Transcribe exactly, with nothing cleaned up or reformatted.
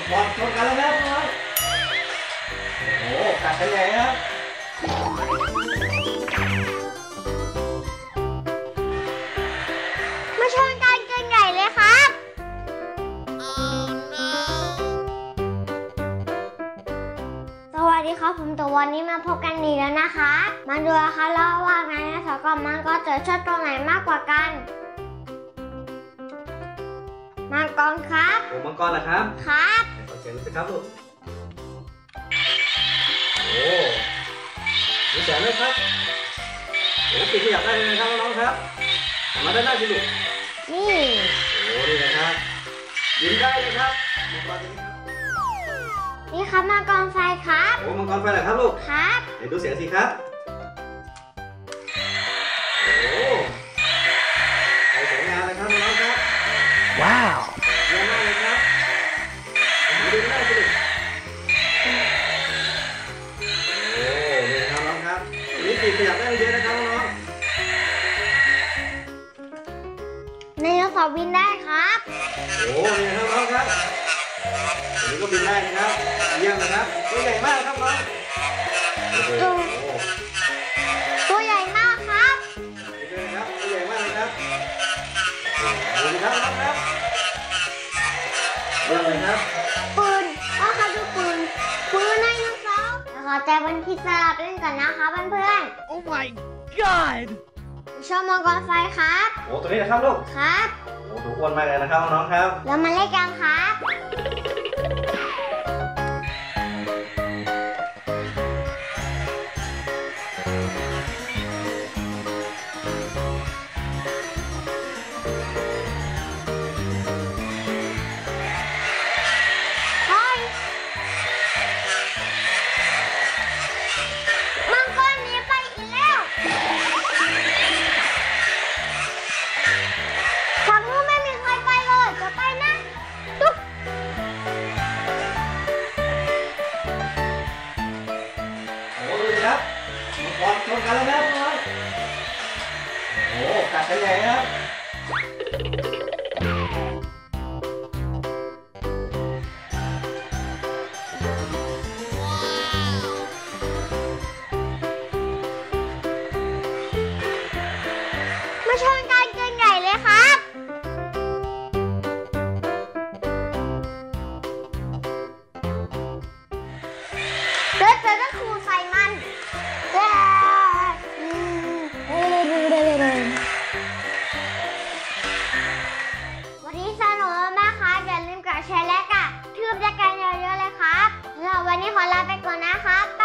บอลชนกันแล้วนะครับน้องโอ้กัดกันใหญ่นะครับมาชนกันเกินใหญ่เลยครับ สวัสดีครับผมตัววันนี้มาพบกันอีกแล้วนะคะมาดูนะคะแล้วว่าไงนะสกับมังกรจะชอบตัวไหนมากกว่ากันมังกรครับโอ้มังกรเหรอครับครับขอเสียงหน่อยครับลูกโอ้มีแสงไหมครับโอ้ปีกขยับได้เลยนะครับน้องๆครับมาด้านหน้าสิลูกนี่โอ้นี่นะครับยินได้เลยครับมังกรตัวนี้ครับนี่ครับมังกรไฟครับโอ้มังกรไฟเหรอครับลูกครับเดี๋ยวดูเสียงสิครับโอ้ไฟสวยงามเลยครับน้องๆครับว้าวเยี่ยมมากเลยครับดูได้สิลูกโอ้นี่นะครับน้องครับนี่ปีกขยับได้เยอะนะครับน้องไดโนเสาร์บินได้ครับโอ้นี่นะครับน้องครับอันนี้ก็บินได้นะครับเยี่ยมนะครับตัวใหญ่มากครับน้องตัวใหญ่มากครับดูนะครับตัวใหญ่มากเลยครับดูนะครับน้องครับเยี่ยมเลยครับปืนว่าเขาดูปืนปืนไดโนเสาร์ขอใจวันที่สลับเล่นก่อนนะคะเพื่อนๆ Oh my god ชอบมังกรไฟครับโอ้ตัวนี้นะครับลูกครับโอ้ถูกอ้วนมากเลยนะครับน้องครับเรามาเล่นกันครับมังกรหนีไปอีกแล้วฝั่งนู้นไม่มีใครไปเลยจะไปนะตุ๊บโอ้ดูครับมังกรชนกันแล้วนะครับน้องโอ้กัดกันใหญ่นะครับมาชนกันเกินใหญ่เลยครับเดินเดินก็คูใส่มันวันนี้สนุกมากครับอย่าลืมกดแชร์และกดทืบด้วยกันเยอะๆเลยครับแล้ววันนี้ขอลาไปก่อนนะครับ